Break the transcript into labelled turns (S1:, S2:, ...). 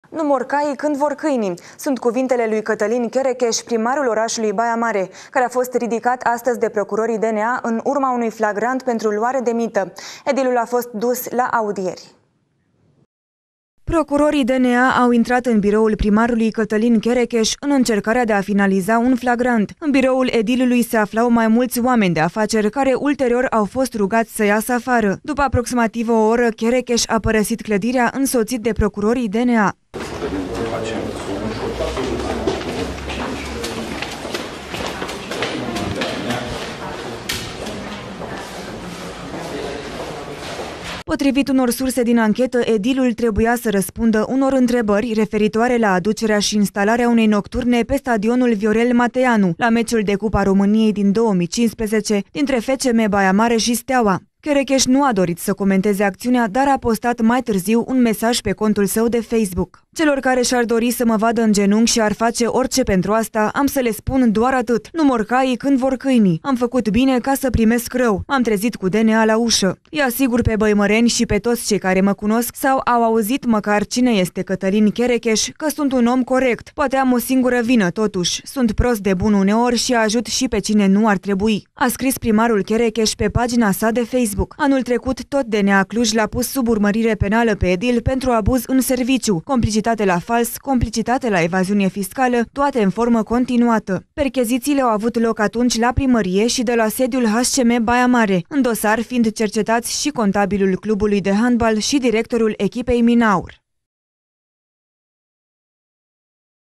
S1: Nu mor caii când vor câinii. Sunt cuvintele lui Cătălin Cherecheș, primarul orașului Baia Mare, care a fost ridicat astăzi de procurorii DNA în urma unui flagrant pentru luare de mită. Edilul a fost dus la audieri. Procurorii DNA au intrat în biroul primarului Cătălin Cherecheș în încercarea de a finaliza un flagrant. În biroul edilului se aflau mai mulți oameni de afaceri care ulterior au fost rugați să iasă afară. După aproximativ o oră, Cherecheș a părăsit clădirea însoțit de procurorii DNA. Potrivit unor surse din anchetă, edilul trebuia să răspundă unor întrebări referitoare la aducerea și instalarea unei nocturne pe stadionul Viorel Mateanu, la meciul de Cupa României din 2015 dintre FCM Baia Mare și Steaua. Cherecheș nu a dorit să comenteze acțiunea, dar a postat mai târziu un mesaj pe contul său de Facebook. Celor care și-ar dori să mă vadă în genunchi și ar face orice pentru asta, am să le spun doar atât. Nu mor caii când vor câinii. Am făcut bine ca să primesc rău. M-am trezit cu DNA la ușă. Îi asigur pe băimăreni și pe toți cei care mă cunosc sau au auzit măcar cine este Cătălin Cherecheș că sunt un om corect. Poate am o singură vină totuși. Sunt prost de bun uneori și ajut și pe cine nu ar trebui. A scris primarul Cherecheș pe pagina sa de Facebook. Anul trecut, tot DNA Cluj l-a pus sub urmărire penală pe edil pentru abuz în serviciu, complicitate la fals, complicitate la evaziune fiscală, toate în formă continuată. Perchezițiile au avut loc atunci la primărie și de la sediul HCM Baia Mare, în dosar fiind cercetați și contabilul clubului de handbal și directorul echipei Minaur.